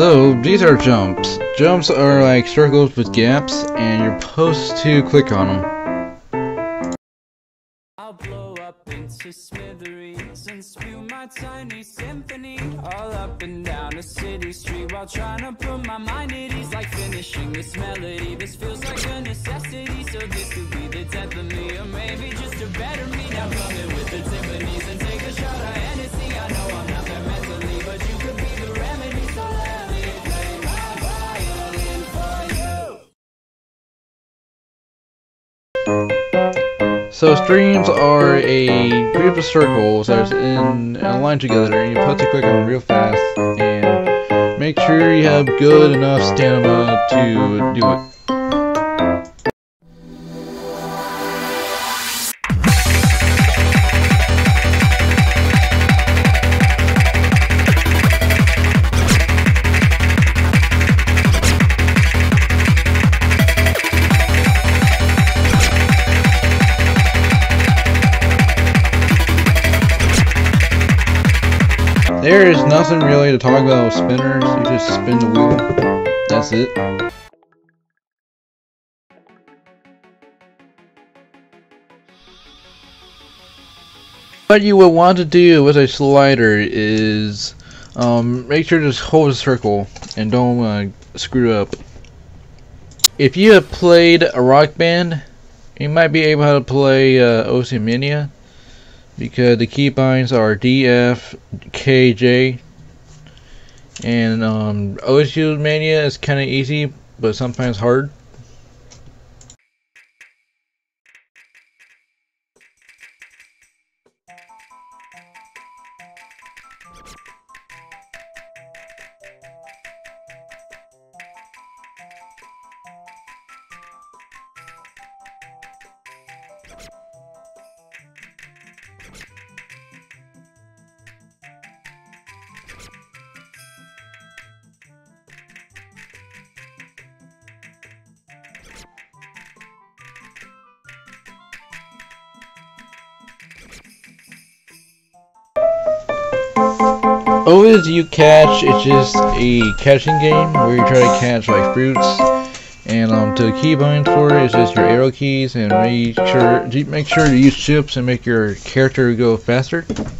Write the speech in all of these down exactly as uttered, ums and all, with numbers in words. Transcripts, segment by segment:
So, these are jumps. Jumps are like circles with gaps, and you're supposed to click on them. I'll blow up into smithereens and spew my tiny symphony all up and down a city street while trying to put my mind at ease, like finishing this melody. This feels like a necessity, so this could be the death of me, or maybe just a better me. Now coming with the Tiffany's and take a shot of Hennessy. I know I'm not there mentally, but you could be the remedy, so let me play my violin for you. So streams are a group of circles that are in a line together, and you have to click on them real fast, and make sure you have good enough stamina to do it. There is nothing really to talk about with spinners. You just spin the wheel. That's it. What you would want to do with a slider is um, make sure to just hold a circle and don't uh, screw up. If you have played a Rock Band, you might be able to play uh, Oceania, because the keybinds are D, F, K, J, and um, Oceania is kind of easy, but sometimes hard. Always you catch, it's just a catching game where you try to catch like fruits, and um, to the keybinds for it is just your arrow keys, and make sure make sure to use chips and make your character go faster.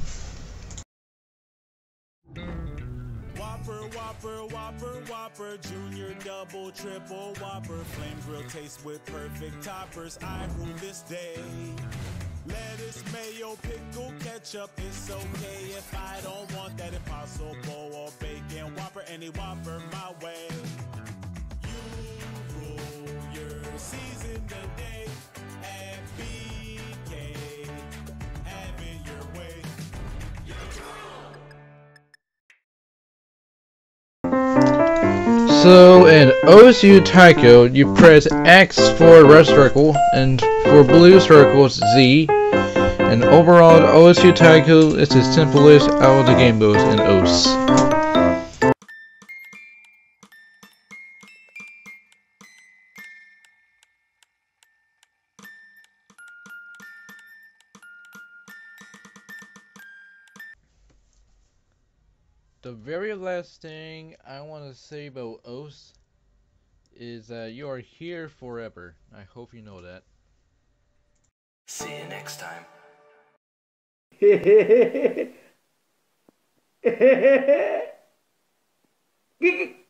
Whopper, Whopper, Whopper, Whopper, Junior, Double, Triple, Whopper, flame grill taste with perfect toppers. I rule this day. Lettuce, mayo, pickle, ketchup, it's okay if I don't want that Impossible or bacon Whopper, any Whopper my way. You rule your season today at B K, have it your way. So in O S U Taiko, you press X for red circle, and for blue circle it's Z. And overall, O S U Taiko is the simplest out of the game modes in O S. The very last thing I want to say about O S is that you are here forever. I hope you know that. See you next time. Hehehehe